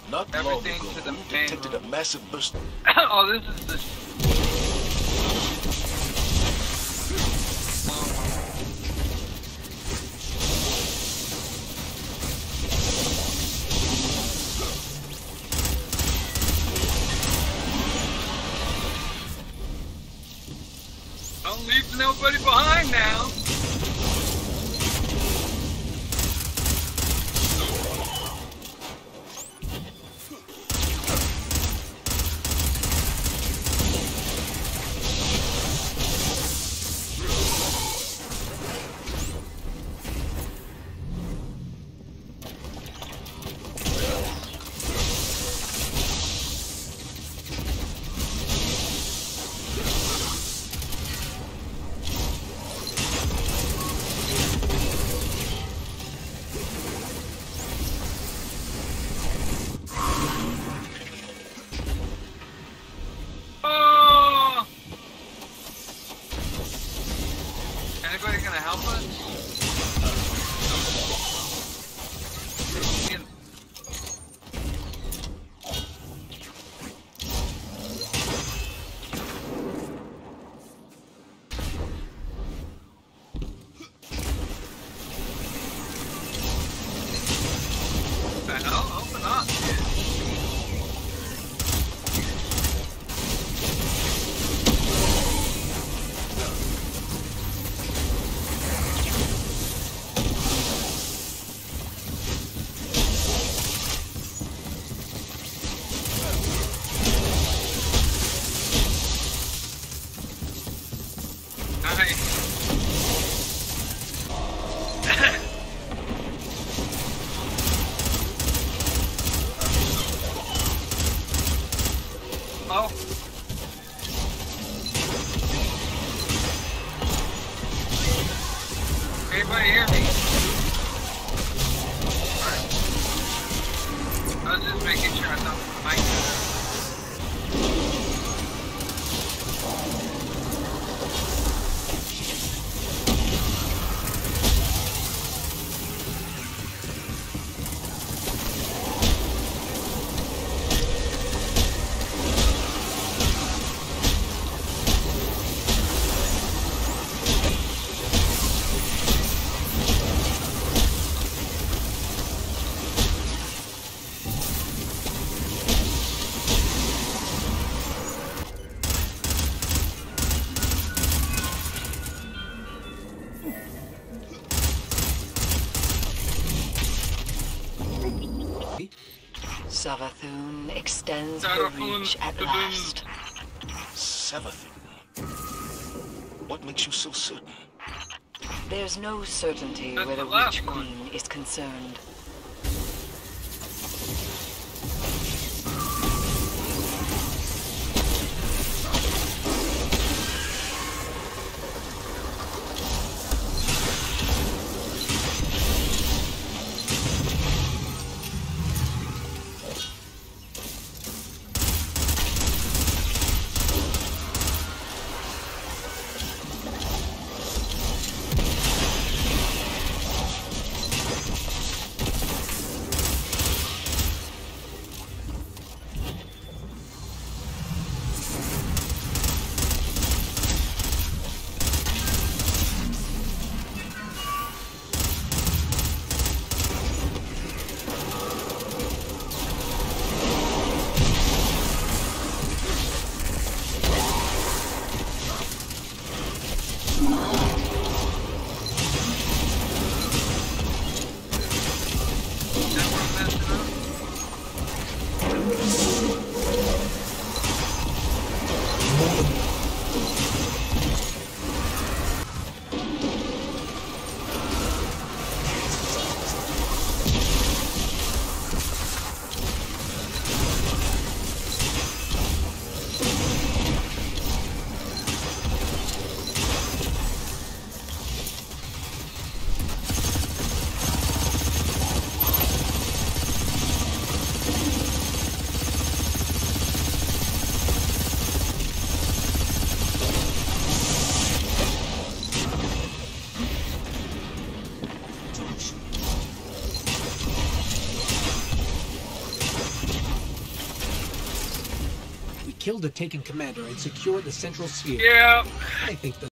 Not everything long ago, to the we main detected a massive burst. Oh, this is the Don't leave nobody behind now. Anybody gonna help us? What the hell? Open up, dude. Oh. Anybody hear me? Alright. I was just making sure I thought the mic was Savathun extends her reach at last. Savathun? What makes you so certain? There's no certainty That's where the the last Witch one. Queen is concerned. Kill the Taken Commander and secure the central sphere. Yeah. I think the